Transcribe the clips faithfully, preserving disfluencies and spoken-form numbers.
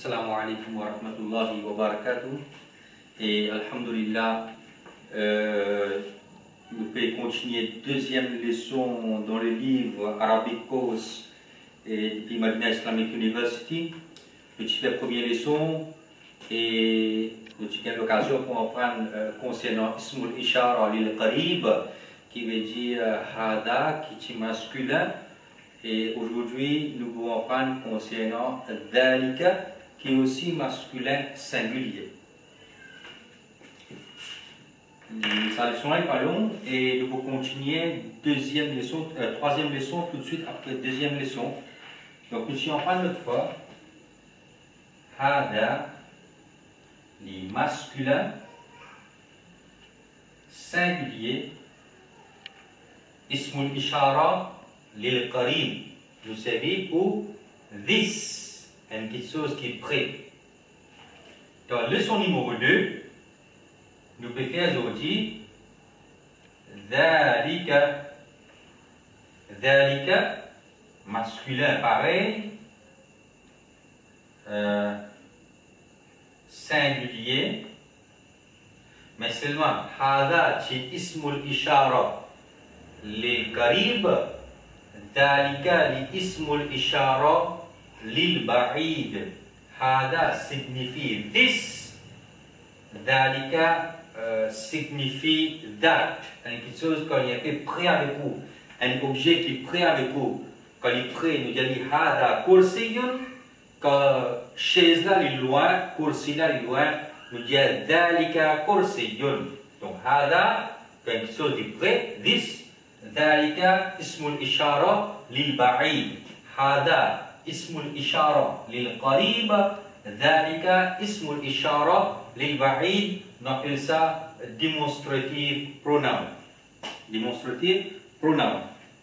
Assalamu alaikum wa rahmatullahi wa barakatuh. Et alhamdulillah, euh, nous pouvons continuer deuxième leçon dans le livre Arabic Course et depuis Madina Islamic University. Nous avons fait la première leçon et nous avons eu l'occasion pour apprendre euh, concernant Ismul Ishara lil Qarib, qui veut dire Hada, qui est masculin. Et aujourd'hui, nous pouvons apprendre concernant Dhalika, qui est aussi masculin singulier. Sa leçon est pas longue et nous pouvons continuer deuxième leçon, euh, troisième leçon tout de suite après deuxième leçon. Donc nous allons prendre notre fois. Hada, les masculins singulier. Ismul Ishara lil Qarib. Nous savons pour this. Une petite chose qui est prête. Dans la leçon numéro deux, nous pouvons faire aujourd'hui Dhalika. Dhalika, masculin pareil, euh, singulier, mais seulement Hada c'est Ismul Ishara lil Qarib, Dhalika li Ismul Ishara lil Ba'id. Hada signifie this, Dhalika euh, signifie that. Une petite chose quand il est prêt avec vous, un objet qui est prêt avec vous. Quand il est prêt, nous disons Hada kursiyun. Quand chaise là est loin, kursi là est loin, nous disons Dhalika kursiyun. Donc Hada, quand une petite chose est prêt, this, Dhalika ismul ishara lil Ba'id. Hada Ismul Ishara lil Qarib, Dhalika Ismul Ishara lil Ba'id. On appelle ça démonstrative pronoun. Démonstrative pronoun.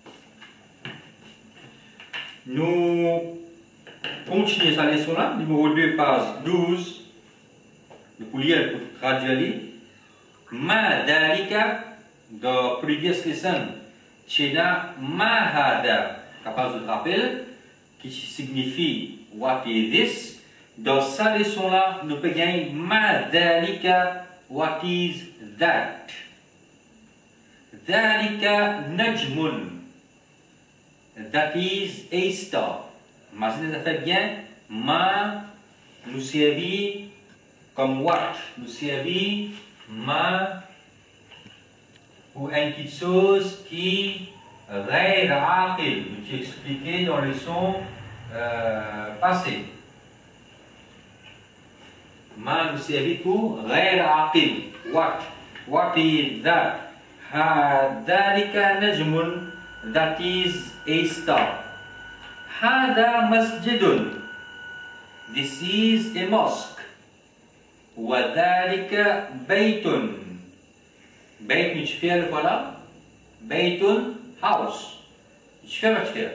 Nous continuons sa leçon là, numéro deux, page douze. Nous pouvons lire pour traduire. Ma Dhalika, dans la previous lesson, Chena Ma Hada, capable de rappeler, qui signifie what is this. Dans sa leçon là, nous pouvons gagner ma dhalika, what is that. Dhalika najmun, that is a star. Imaginez ça fait bien, ma nous servit comme what, nous servit ma pour une petite chose qui غير عاقل, j'ai expliqué dans le son euh, passé. Ma nous servit pour غير عاقل. What? What is that? ذلك نجم, that is a star. هذا مسجد, this is a mosque. وذلك بيت, بيت نشفير voilà. بيت house. شفاء شفاء.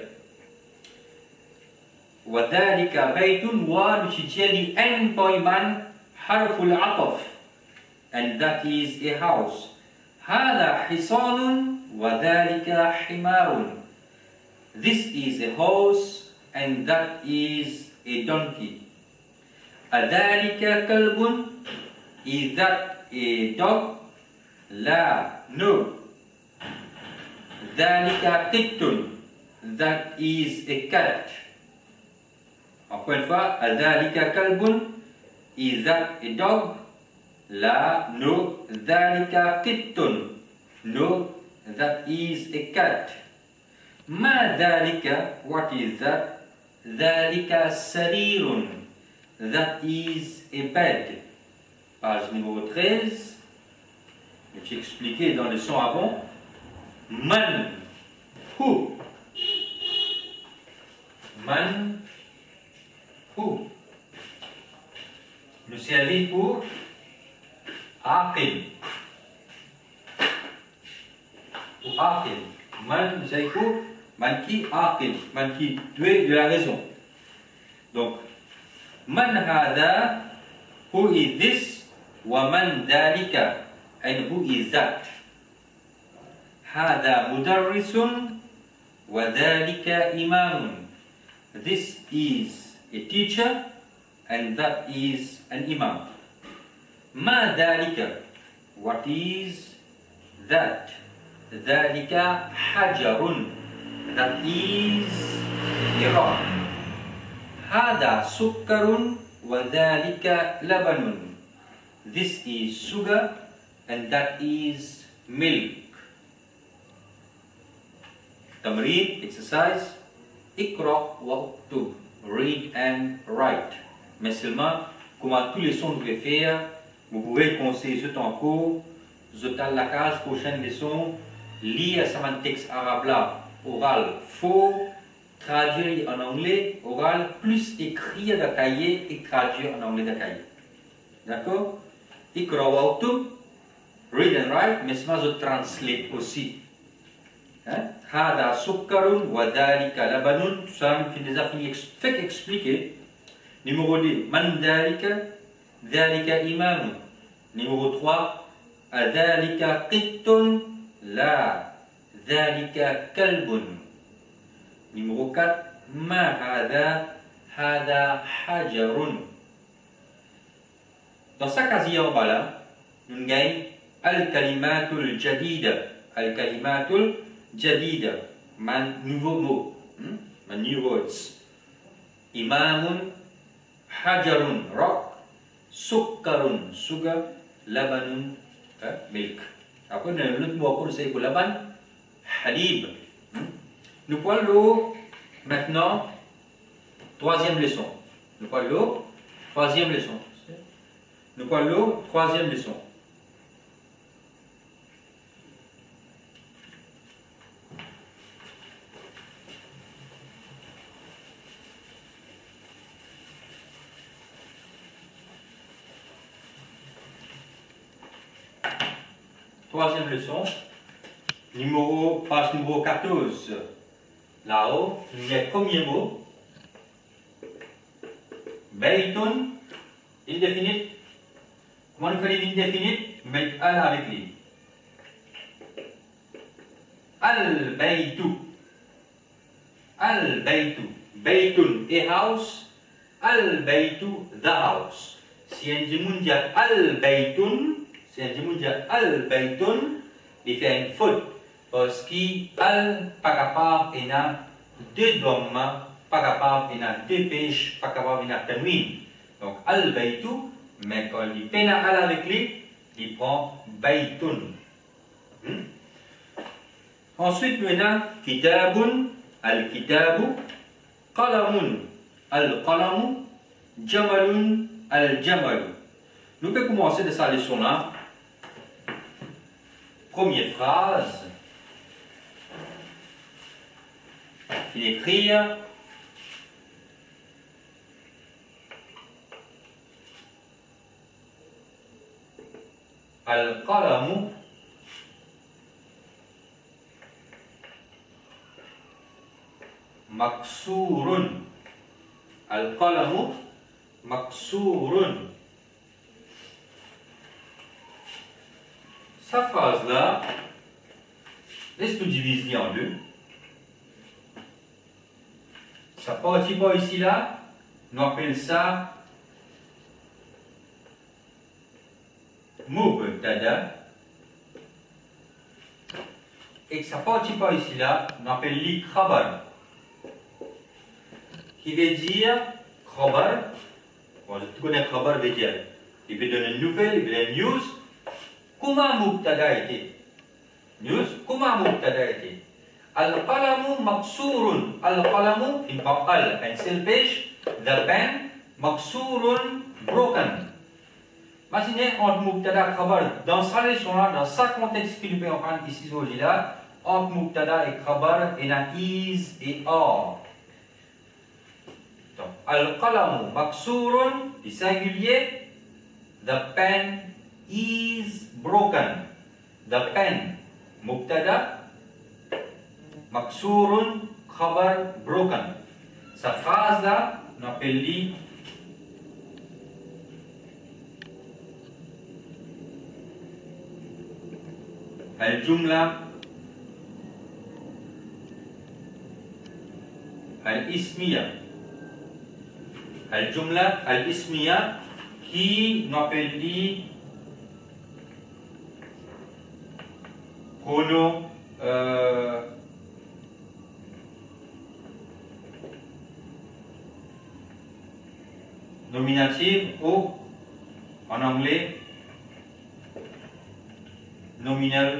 وذلك بيت ونشجلي ان بويمان حرف العطف, and that is a house. هذا حصان وذلك حمار, this is a horse and that is a donkey. أذلك كلب, is that a dog? لا, no. ذلك قط, that is a cat. Encore une fois, ذلك كلب, is that a dog? لا, no. ذلك قط, no, that is a cat. ما ذلك, what is that? ذلك سرير, that is a bed. Page numéro treize. J'ai expliqué dans le son avant. Man, who? Man, who? Nous servit pour aqil. Pour aqil. Man, nous servit pour man qui aqil, man qui doué de la raison. Donc, man hada, who is this? Wa man dhalika, and who is that? هذا مدرس وذلك إمام. This is a teacher and that is an imam. Ma dhalika, what is that? Dhalika hajarun, that is a rock. Hada sukkarun wa dhalika labanun, this is sugar and that is milk. Tamrin, exercise. Ikra wa uktub, read and write. Mais seulement, comment tous les sons vous pouvez faire, vous pouvez conseiller ce temps court, vous êtes à la case, prochaine leçon, lire un texte arabe là, oral faux, traduire en anglais, oral, plus écrire dans le cahier et traduire en anglais dans le cahier. D'accord? Ikra wa uktub, read and write, mais seulement je translate aussi. Hada sukkarun wa dhalika labanun, tout ça, on déjà fini, fait expliquer. Numéro deux, man dhalika, dhalika imamun. Numéro trois, adhalika qittun, la, dhalika kalbun. Numéro quatre, ma hada, hada hajarun. Dans sa casier en bas là, nous gagnons al-kalimatul jadida, al-kalimatul jadida, man nouveau mot, hmm? man new words. Imamun, hajarun, rock, sukkarun, sugar, labanun, hein? milk. Après, on a l'autre mot pour c'est que laban, halib. Hmm? Nous parlons maintenant, troisième leçon. Nous parlons, troisième leçon. Nous parlons, troisième leçon. Troisième leçon, numéro, page numéro quatorze. Là-haut, il y a le premier mot. Baytun, indéfinite. Comment on fait l'indéfinite? On met al avec lui. Al-baytu. Al-baytu. Baytun, a house. Al-baytu, the house. Si on dit mondial al-baytun, si on dit mondial al-baytun, il fait une faute. Parce qu'il al pas capable et n'a deux dommages, pas capable et n'a deux pêches, pas capable et n'a tanwin. Donc al-baytu, mais quand il peine à al avec lui, il prend baytun. Hmm? Ensuite, nous avons kitabun, al-kitabu, qalamun, al-qalamu, jamalun, al-jamalu. Nous pouvons commencer de cette leçon-là. Première phrase. Il écrit al-qalamu maksurun. Al-qalamu maksurun. Cette phrase-là, laisse-nous diviser en deux. Ça partie pas ici là, on appelle ça mubtada. Et que ça partie pas ici là, on appelle li khabar. Qui veut dire khabar. Bon, tu connais khabar veut dire. Il veut donner une nouvelle, il veut donner une news. Comment mubtada était? News, comment mubtada était? Al-qalamu maksurun. Al-qalamu, in al, pencil page, the pen, maksurun, broken. Imaginez entre mubtada et khabar, dans sa leçon-là, dans sa contexte qu'il peut en prendre ici aujourd'hui là, entre mubtada et khabar, il y a is et are. Donc, al-qalamu maksurun, du singulier, the pen is broken. The pen, mubtada, maksurun, khabar, broken. Cette phrase-là, on appelle li al-jumla al-ismiya. Al-Jumla Al-Ismiya qui nous appelle dit pronom euh, nominative ou en anglais nominal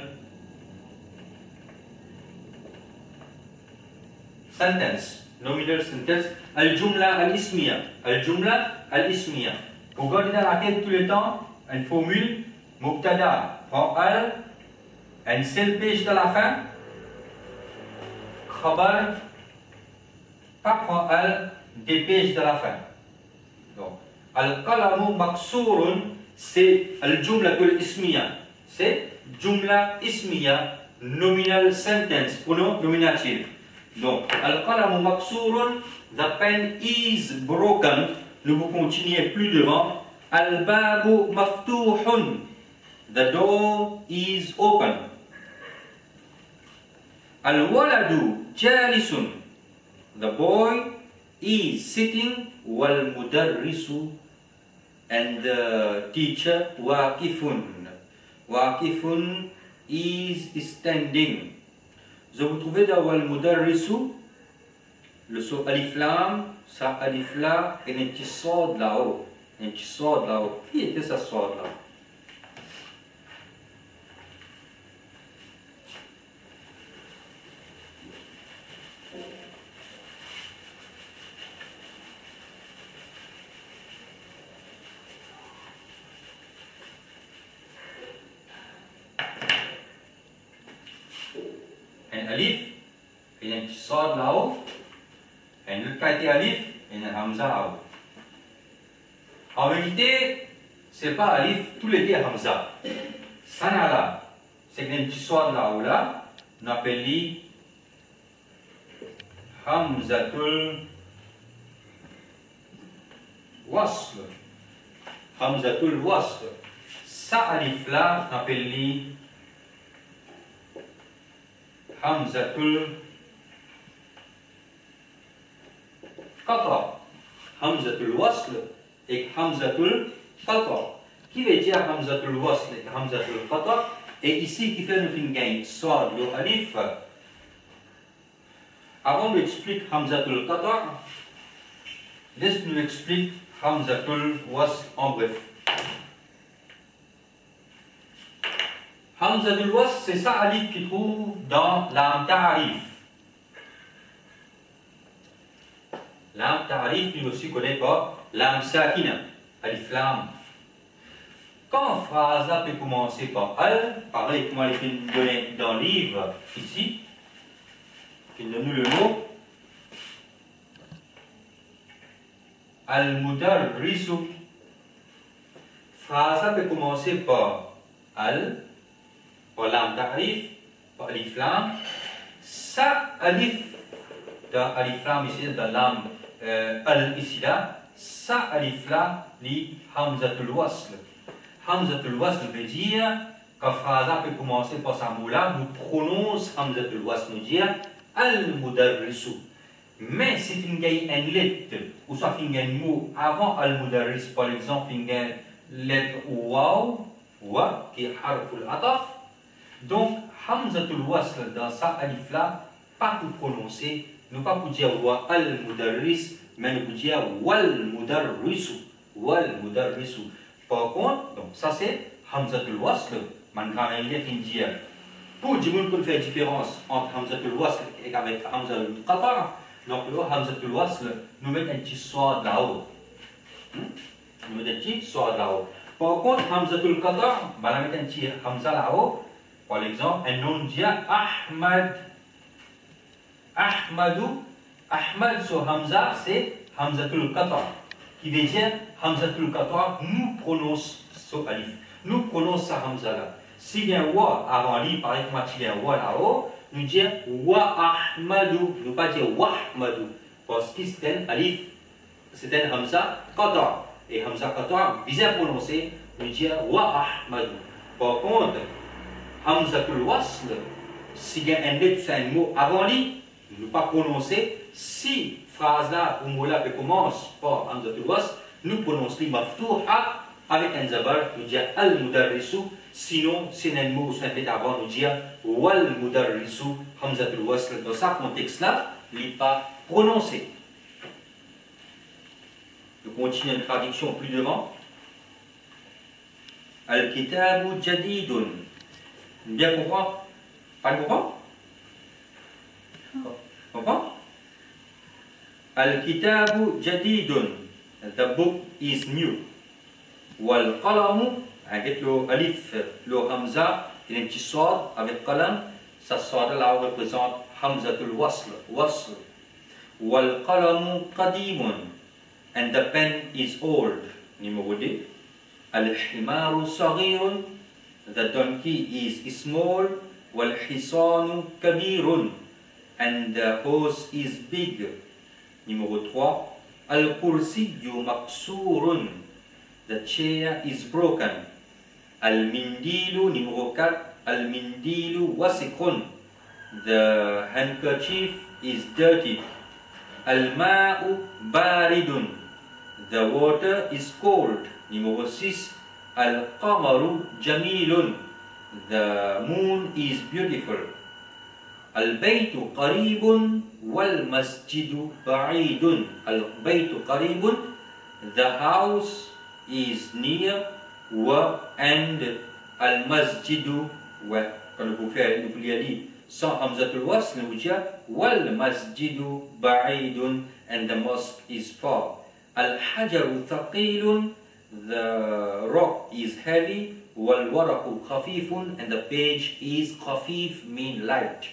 sentence. Nominal sentence. Al-Jumla Al-Ismiya. Al-Jumla Al-Ismiya. Pour garder dans la tête tout le temps une formule Mubtada prend al, une seule page de la fin. Khabar pas prend al, des pages de la fin. Donc, Al-Qalamu Maksurun, c'est Al-Jumla Al-Ismiya. C'est Jumla Ismiya, nominal sentence, pronom nominatif. Donc, Al-Qalamu Maksurun, the pen is broken. Nous vous continuez plus devant. Al-Babu Maftuhun, the door is open. Al-Waladu Jalisun, the boy is sitting. Wal-Mudarrisu, and the teacher Waqifun. Waqifun is standing. Je vous trouvez dans Wal-Mudarrisu, le son alif lam, ça alif là, et un petit sort là-haut. Un petit sort là-haut. Qui était ce sort là? Un alif, il y a un petit sort là-haut, un autre qualité alif, et un hamza là-haut. En vérité, ce n'est pas alif, tous les deux hamza. Sanala, c'est un petit sort là-haut là, on appelle hamzatul wasl. Hamzatul wasl. Ça alif là, on appelle Hamzatul Qata. Hamzatul Wasl et Hamzatul Qata. Qui veut dire Hamzatul Wasl et Hamzatul Qata? Et ici, qui fait nous une gain soit le alif. Avant d'expliquer Hamzatul Qata, laisse-nous expliquer Hamzatul Wasl en bref. Hamzatul Wasl, c'est ça alif qui trouve dans l'am ta'arif. L'am ta'arif, nous aussi connaît pas l'am sakina, alif lam. Quand une phrase peut commencer par al, pareil comme elle est donnée dans le livre ici, il donne nous le mot al-mudarrisu. Phrase peut commencer par al, par l'am ta'arif, par alif lam. Ça alif dans alif lam ici, dans l'am euh, al ici là, ça alif là, li hamzatul wasl. Hamzatul wasl veut dire quand phrase peut commencer par sa mot là, nous prononce hamzatul wasl, nous dire al-mudarrisu. Mais si vous avez une lettre, ou soit vous avez un mot avant al-mudarris, par exemple, vous avez une lettre waw, wa, qui est harful ataf. Donc, hamzatul wasl dans ça alif là, pas pour prononcer, nous pas pour dire wa al-mudarris, mais nous pour dire wal-mudarrisu. Wal-mudarrisu. Par contre, donc ça c'est hamzatul wasl. Maintenant, il y a une dire. Pour dire qu'on fait la différence entre hamzatul wasl et avec hamzatul qata'. Donc, le hamzatul wasl, nous mettons un petit soir là-haut. Nous mettons un petit soir là-haut. Par contre, hamzatul qata', on va mettre un petit hamza là-haut. Par exemple, un nom dit Ahmad. Ahmadou. Ahmad sur hamza, c'est hamzatul qata'. Qui veut dire hamzatul qata', nous prononce ce alif. Nous prononce sa hamza là. S'il y a un wa avant lui, par exemple, il y a un wa là-haut. Nous disons wa ahmadou, nous pas dire wa ahmadou, parce que c'est un alif, c'est un hamza qata'. Et hamza qata' bien prononcé, nous disons wa ahmadou. Par contre, hamzatul wasl, s'il y a un lettre, c'est un mot avant lui, nous pas prononcer. Si phrase là, où moula qui commence par hamzatul wasl, nous prononçons maftuha avec un zabar, nous disons al-mudarrisu, sinon c'est un mot, c'est un fait avant, nous disons wal-mudarrisu, hamzatul wasl. Dans ce contexte-là, il n'est pas prononcé. Je continue une traduction plus devant. Al-kitabu jadidun. Bien comprendre? Pas comprendre? Comprendre? Al-kitabu jadidun. The book is new. Wal qalamu, avec le alif, le hamza, il y a un petit sort avec qalam. Ça sort là représente hamzatul wasl. Wasl. Wal qalamu qadimun. And the pen is old. Numéro deux. Al-himaru saghirun. The donkey is small. Wal-hisanu kabirun. And the horse is big. Numéro trois. Al-kursiyyu maksurun. The chair is broken. Al-mindilu. Numéro quatre. Al-mindilu wasikhun. The handkerchief is dirty. Al-ma'u baridun. The water is cold. Numéro six. Al-qamaru jamilun. The moon is beautiful. Al-baytu qaribun wal-masjidu ba'idun. Al-baytu qaribun. The house is near. Wa and al-masjidu. Wa, quand vous faites, vous pouvez dire sans hamzatul wasl, nous disons wal-masjidu ba'idun. And the mosque is far. Al-hajaru thaqilun. The rock is heavy. Wal-waraku khafifun. And the page is khafif, mean light.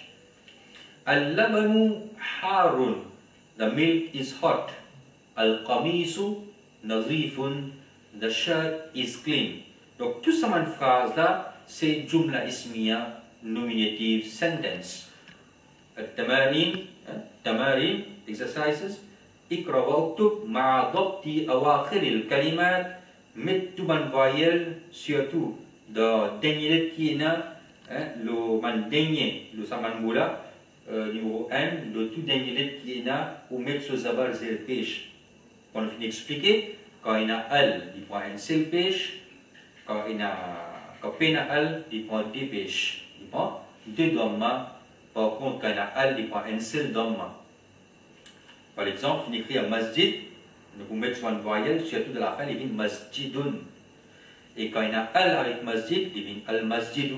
Al-labanu harun. The milk is hot. Al-qamisu nazifun. The shirt is clean. Donc tout ça, une phrase là, c'est jumla ismiya nominative sentence. Al-tamarin, tamarin, exercises. Ikra wa'uktub ma'a dhabti awakhiril kalimat. Mets tout ban voyelle, surtout dans dernier lettre qui est là, le man dernier, le saman moula, numéro un, le tout dernier lettre qui est là, ou mettre ce zabar zel pêche. Quand on finit d'expliquer, quand il y a al, il prend un seul pêche, quand il y a quand il y a al, il prend deux pêches. Il prend deux dhamma, par contre, quand il y a al, il prend un seul dhamma. Par exemple, on écrit un masjid. Nous pouvons mettre sur une voyelle, surtout de la fin, il vient masjidun. Et quand il y a al avec masjid, il vient al-masjidu.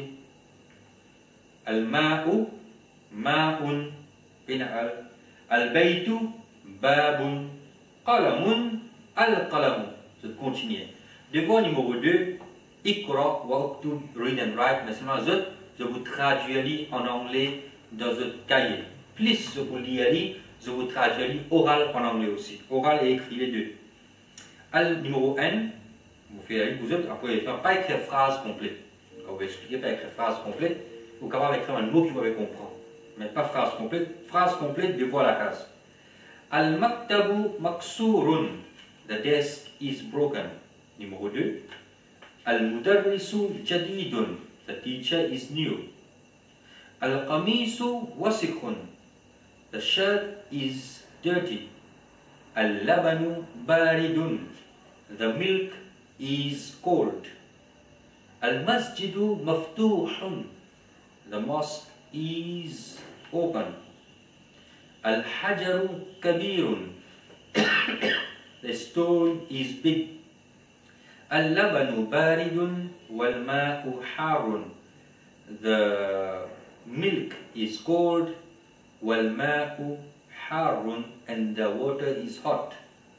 Al-ma'u, ma'un, al. Al-baytu, babun. Qalamun, al-qalamu. Je continue. Devant numéro deux, ikra wa uktub, read and write. Mais seulement je, je vous traduis en anglais dans un cahier. Plus je vous lis, je vous traduis oral en anglais aussi. Oral et écrit les deux. Al numéro un, vous faites vous autres, après, ne pas écrire phrase complète. On va expliquer, pas écrire phrase complète. Vous pouvez écrire un mot que vous allez comprendre. Mais pas phrase complète. Phrase complète, de voir la case. Al maktabu maksurun. The desk is broken. Numéro deux. Al mudarrisu jadidun. The teacher is new. Al qamisu wasikhun. The shirt is dirty. Al-labanu baridun. The milk is cold. Al-masjidu maftuhun. The mosque is open. Al-hajaru kabirun. The stone is big. Al-labanu baridun wal-ma'u harun. The milk is cold. Wal-ma'u harun, and the water is hot.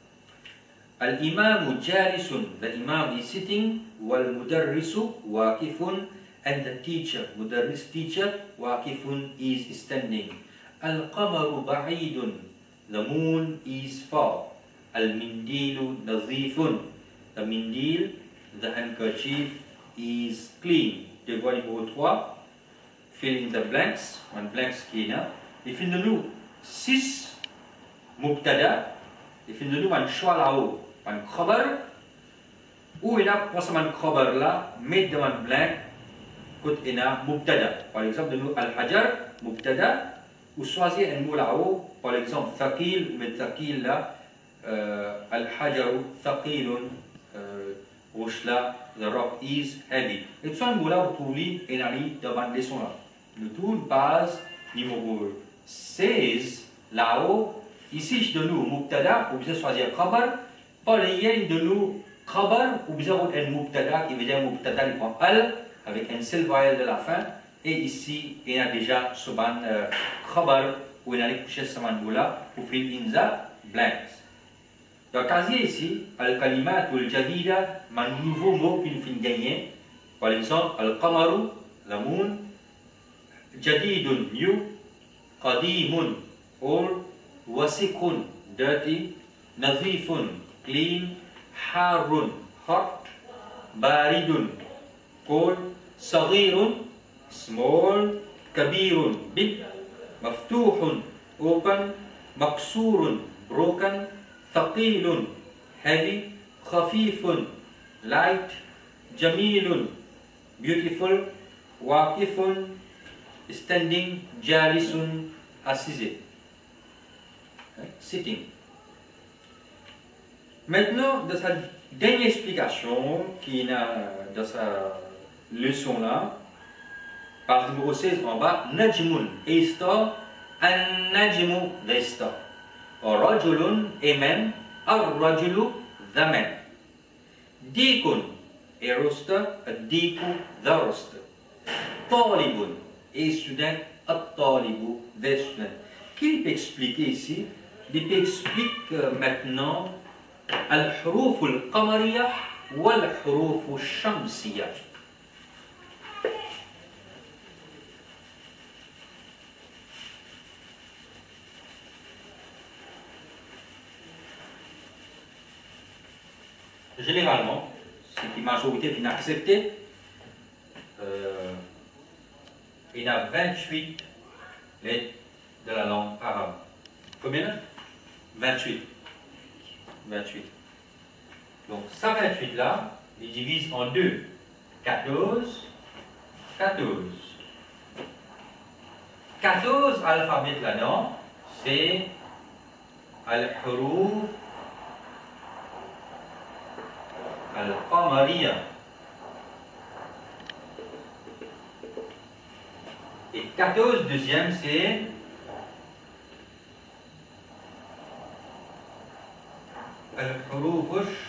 Al-imamu jalisun, the imam is sitting. Wal-mudarrisu waqifun, and the teacher, mudarris teacher, waqifun is standing. Al-qamaru ba'idun, the moon is far. Al-mindilu nazifun, the mindil, the handkerchief is clean. Devoir numéro trois, fill in the blanks, one blanks qui est là. Définis-nous six mubtada. Définis-nous un choix là-haut, un khabar. Où il a pour un khabar là, mettre dans un blanc, côté il a mubtada. Par exemple, nous al-hajar, mubtada, ou choisir un mot là-haut, par exemple, thaqil, mais thaqil là, euh, al-hajaru, thaqilun, euh, roche là, the rock is heavy. Et tout ça, le mot là, vous trouvez une année devant les leçons là. Le tour base numéro seize, là-haut, ici, je donne nous mubtada, ou bien choisir khabar, par les de nous khabar, ou bien un mubtada qui veut dire mubtada, il prend al, avec un seul voyelle de la fin. Et ici, il y a déjà ce ban khabar où il y a les couches de mandoula pour faire inza blanks. Dans le cas ici, al-kalimat ou al-jadida, un nouveau mot qui nous fait gagner. Par exemple, al-qamaru, la moon, jadidun, new, qadimun, old, wasiqun, dirty, nadhifun, clean, harun, hot, baridun, cold, saghirun, small, kabirun, big, maftuhun, open, maksurun, broken, thaqilun, heavy, khafifun, light, jamilun, beautiful, waqifun, standing, jalisun, assisé. Sitting. Maintenant, dans sa dernière explication qui est dans sa leçon là, par numéro seize en bas, najmun, a star, an najmu, the star. Rajulun, a man, ar-rajulu, the man. Dikun, a rooster, a diku, the rooster. Talibun, a student, a talibu, the student. Qui peut expliquer ici? Il peut expliquer maintenant al-huruf al-qamariya ou al-huruf al-shamsiya. Généralement, ce qui majorité vient accepter, euh, il y a vingt-huit lettres de la langue arabe. Combien? vingt-huit. vingt-huit. Donc, ça vingt-huit là, il divise en deux. quatorze. quatorze. quatorze alphabets là-dedans, c'est al-huruf al-qamariya. Et quatorze deuxième, c'est al-huruf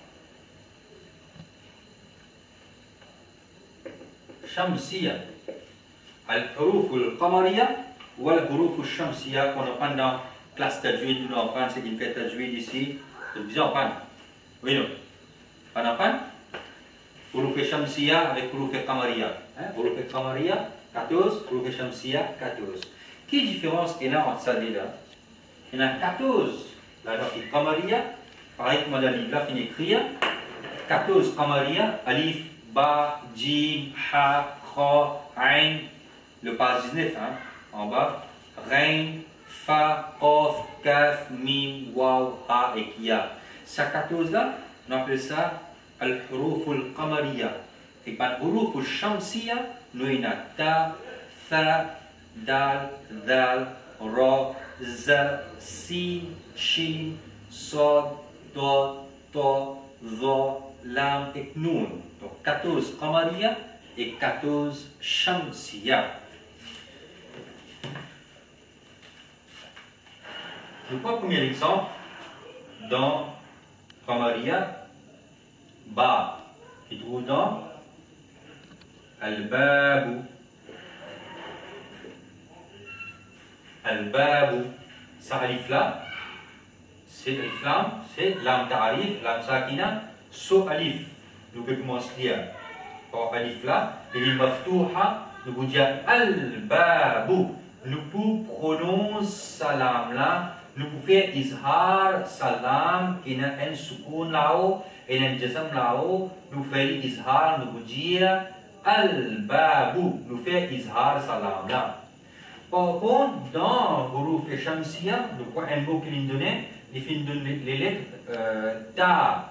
shamsiya. Al-huruf al-qamariya ou al-huruf shamsiya qu'on apprend dans classe tajwid, nous apprend, c'est une fête tajwid ici, c'est bien apprendre. Oui, non. On apprend huruf shamsiya avec huruf qamariya. Huruf qamariya, quatorze, huruf shamsiya, quatorze. Quelle différence il y a entre ça et là? Il y en a quatorze, la langue qamariya, pareil comme dans le livre là, il écrit quatorze qamariya, alif, ba, jim, ha, kha, ain, le pas dix-neuf, hein, en bas, rein, fa, qaf, kaf, mim, waw, ha et kia. Ça quatorze là, on appelle ça al-huruf al-qamariya. Et par huruf al-shamsiya, nous avons ta, tha, dal, dal, ra, za, sin, shin, sad, dot, to, dha, lam et nun. Donc quatorze qamariya et quatorze shamsiya. Je prends le premier exemple dans qamariya, ba, qui trouve dans al-babu. Al-babu, ça alif là, c'est alif lam, c'est lam ta'arif, lam sakina, so alif. Nous pouvons commencer par alif là, et il maftouha, nous pouvons dire al-babu. Nous pouvons prononcer salam là, nous pouvons faire izhar salam, qui a un soukoun là-haut, et un jazam là-haut, nous faisons izhar, nous pouvons dire al-babu, nous faisons izhar salam là. Par contre, dans huruf et shamsiya, nous prenons un mot qui nous donne, il fait les lettres euh, ta,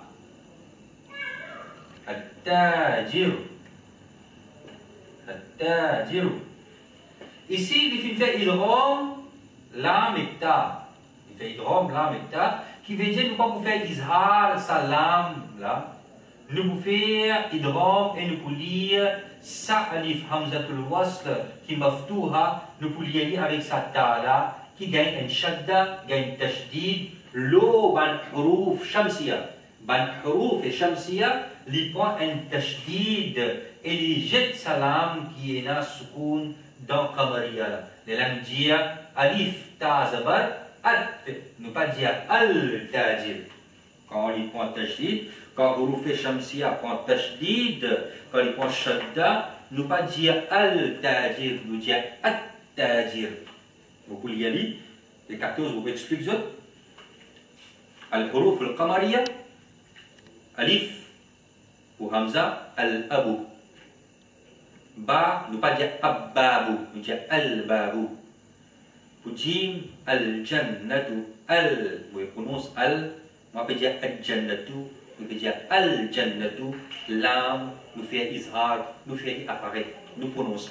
al-tajir, al-tajir. Ici, il fait idgham lam et ta. Il fait idgham, lam et ta, qui veut dire nous pas pour faire izhar sa lam là. Nous pouvons faire idgham et nous pouvons lire sa alif hamzatul wasl qui maftouha, nous pouvons lire avec sa ta là, qui gagne un shadda, gagne tashdid, l'eau ban huruf shamsiya. Ban huruf et shamsiya, li prend un tashdid et li jette sa lam qui est na soukoun dans qamariya là. Les lames dire alif ta zabar, at, ne pas dire al tajir. Quand on lui prend tashdid, quand huruf et shamsiya prend tashdid, quand il prend shadda, ne pas dire al tajir, nous dire at tajir. Vous pouvez y aller, les quatorze vous expliquez ça. Al-huruf al-qamariya, alif ou hamza, al-abu. Ba, ne pas dire abbabu, nous dire al-babu. Pour jim, al-jannatu, al, vous prononcez al, on peut dire al-jannatu, on peut dire al-jannatu, lam, nous fait izhar, nous fait apparaître, nous prononçons.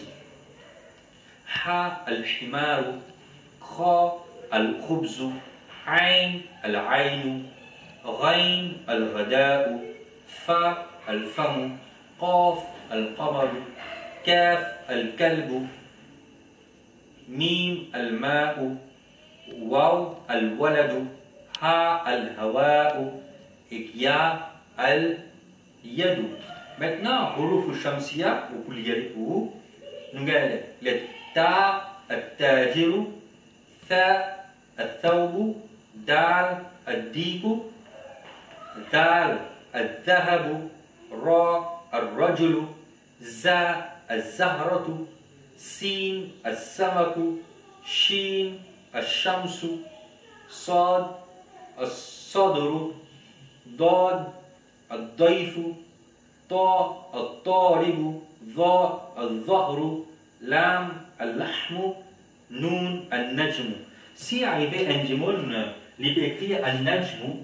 Ha, al-himaru, kha, al-khubzu, ain, al-ainu, ghain, al-ghada'u, fa, al-famu, qaf, al-qamaru, kaf, al-kalbu, mim, al-ma'u, waw, al-waladu, ha, al-hawa'u, et ya, al-yadu. Maintenant, huruf al-shamsiya, vous pouvez y aller pour vous. Nous avons les ta, al-tajiru, tha, al-thawbu, dal, al-diku, dal, al-dhahabu, ra, al-rajulu, za, al-zahratu, sin, al-samaku, shin, al-shamsu, sad, al-sadru, dad, al-daifu, ta, al-taribu, ظا الظهر لام اللحم نون النجم. Si arrivé un jimoun, il peut écrire al-najmu.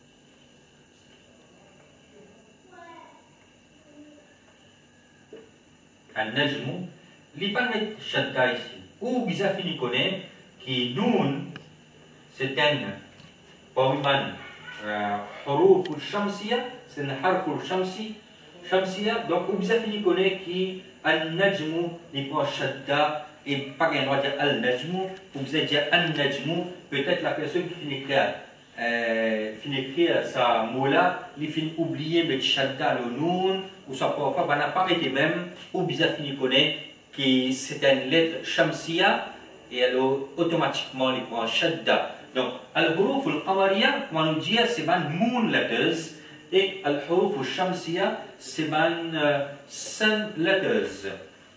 Al-najmu, il peut mettre shadda ici. Ou bisa fini connaît qui noun, c'est un powiman huruf al-shamsiya, c'est un harf al-shamsi. Shamsiya, donc ou bisa fini connaît qui al-najmu, il prend shadda. Et pas qu'un droit dire al-najmu, ou vous dire al-najmu, peut-être la personne qui finit écrire, euh, finit écrire sa mot-là, il finit oublier mettre shadda le noun, ou soit parfois, on n'a pas été même, ou bien fini connaît que c'est une lettre shamsiya, et alors automatiquement il prend shadda. Donc, al-huruf al-qamariya, comment nous dire, c'est ban moon letters, et al-huruf al-shamsiya, c'est ban uh, sun letters.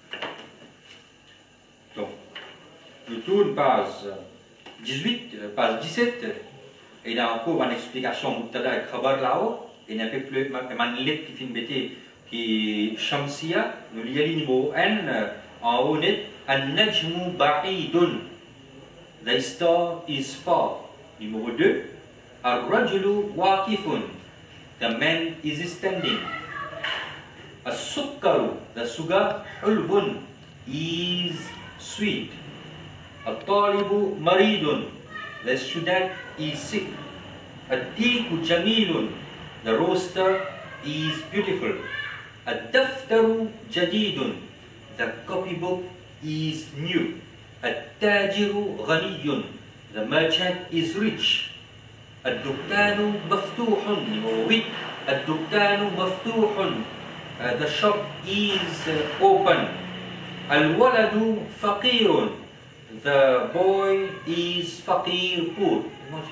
Donc, je tourne page dix-huit, page dix-sept, et il y a encore une explication Mubtada et Khabar là-haut, et il y a un peu plus, une lettre qui finit bêter, qui est Shamsiya, nous lisons niveau N, en haut net, An-Najmu Ba'idun, the star is far. Numéro deux, Ar-Rajulu Waqifun, the man is standing. As-Sukkaru, the sugar, Hulvun, is sweet. Al-Talibu Maridun, the student is sick. Al-Diku Jamilun, the roaster is beautiful. Al-Daftaru Jadidun, the copybook is new. Al-Tajiru Ghaniyun, the merchant is rich. Al-Dukkanu Maftuhun, number eight. Al-Dukkanu Maftuhun, uh, the shop is uh, open. Al-waladu faqirun, the boy is faqir, poor.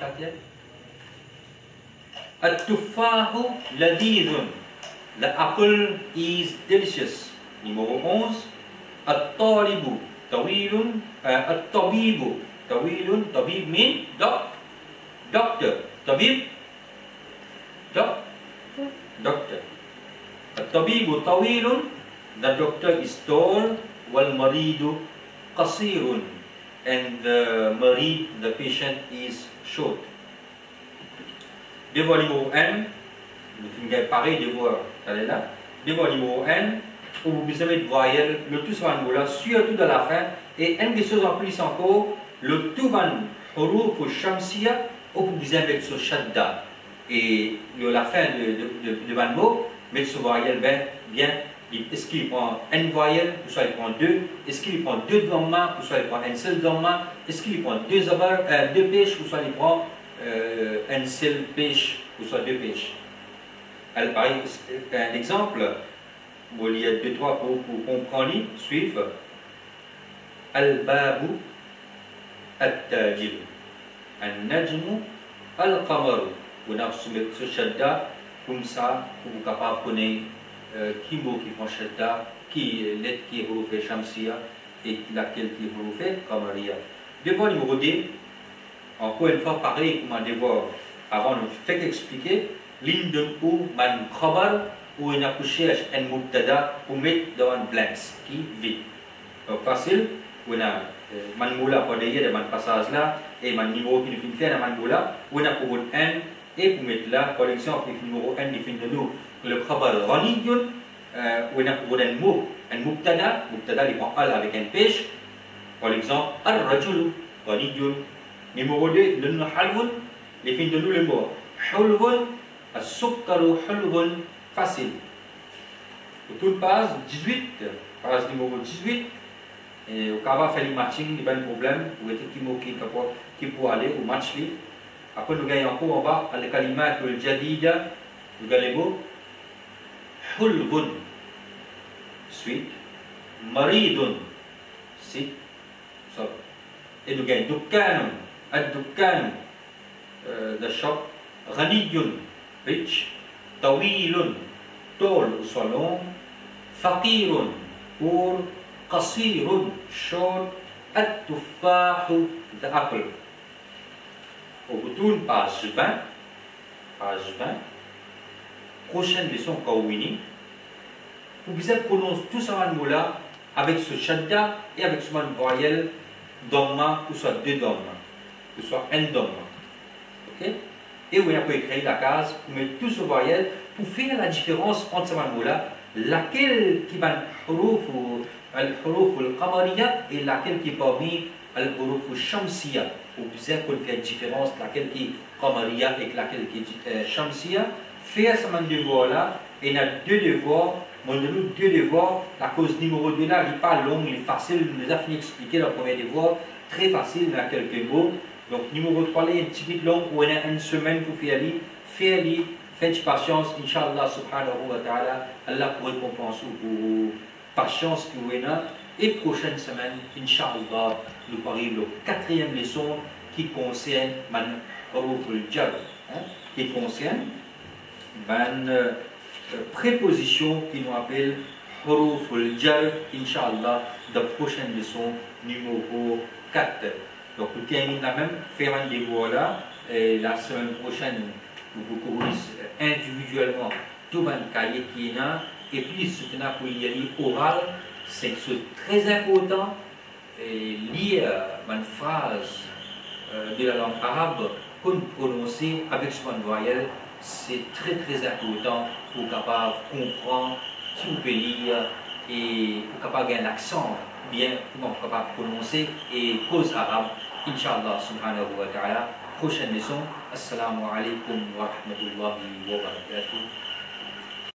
Al-tuffahu ladidun, the apple is delicious. Numéro onze. Al-talibu tawilun, uh, al-tabibu tawilun, tabib mean doc, doctor. Tabib, doc, doctor. Al-tabibu tawilun, the doctor is tall. Wal-maridu qasirun, and the marid, the patient, is short. Devoir numéro un, le film pareil, devoir, là. Devoir numéro un, où vous avez de voyelles, le tout sur un mot là, surtout de la fin, et une des choses en plus encore, le tuban huruf shamsiya ou vous avez ce shadda et la fin de, de, de, de ban mot mettre ce voyelle bien, bien est-ce qu'il prend une voyelle ou soit il prend deux, est-ce qu'il prend deux dhamma ou soit il prend un seul dhamma, est-ce qu'il prend deux zabar, euh, deux pêches ou soit il prend euh, un seul pêche ou soit deux pêches. Alors, par un exemple, bon, il y a deux trois pour, pour comprendre, suivre al-babu at-tajir al-najmu al-qamaru. On a soumis ce shadda comme ça pour vous capable de connaître euh, qui mot qui prend shadda, qui lettre qui est huruf shamsiya et laquelle qui est huruf qamariya. Devoir numéro deux, encore une fois pareil comme un devoir avant de faire expliquer ligne de ou man khabar ou on a couché un mubtada pour mettre dans un blanks qui vide. Donc facile, on a man moula pada dia man passage là et man numéro qui nous fait man moula, on a pour un et pour mettre là par exemple numéro un définit de nous le khabar ghaniyun, on a pour un mot un mubtada, mubtada il prend al avec un pêche, par exemple ar-rajulu ghaniyun. Numéro deux, le nom halwun, définit de nous le mot hulwun. As-sukkaru hulwun, facile. Autour de page dix-huit, page numéro dix-huit, et au cas où faire le matching, il n'y a pas de problème, vous êtes qui mot qui peut aller au match. Après, nous gagnons encore en bas, le kalimat le jadida, nous gagnons le mot hulwun, suite, maridun, si, et nous gagnons dukkanun, ad-dukkan, the shop, ghaniyun, rich, tawilun, tall ou soit long, faqirun, pour qasirun, short, at-tuffahu, the apple. Au retour, page vingt, page vingt, prochaine leçon Kawini, vous pouvez prononcer tout ce mot-là avec ce shadda et avec ce voyelle dhamma, ou soit deux dhamma, ou soit un dhamma. Ok? Et on a pu écrire la case pour mettre tout ce voyelle pour faire la différence entre ces mots-là, laquelle qui va al-huruf al-qamariya et laquelle qui est parmi al-huruf shamsiya. Vous pouvez qu'on fait la différence, laquelle qui est qamariya et laquelle qui est shamsiya. Faire ce devoir-là, et il y a deux devoirs, mon deux devoirs, la cause numéro deux là, il n'est pas long, il est facile, il nous a fini d'expliquer le premier devoir, très facile, il y a quelques mots. Donc, numéro trois, là, il y a un petit peu long, où on a une semaine pour faire les, faire les, faites patience, Inch'Allah, subhanahu wa ta'ala, Allah pour récompenser pour patience que vous avez. Et prochaine semaine, Inch'Allah, nous parlons de la quatrième leçon qui concerne man huruf al-jar, qui concerne man euh, préposition qui nous appelle huruf al-jar, Inch'Allah, de la prochaine leçon numéro quatre. Donc, nous terminons la même, faire un devoir là, et la semaine prochaine, nous corrigez individuellement tout le cahier qui est là, et puis ce qu'on a pour y aller oral, c'est très important, et lire une phrase euh, de la langue arabe qu'on prononce avec son voyelle, c'est très très important pour capable comprendre qui on peut lire et pour capable gagner un accent bien, comment on capable prononcer et cause arabe. Inch'Allah subhanahu wa ta'ala. Prochaine leçon. Assalamu alaikum wa rahmatullahi wa barakatuh.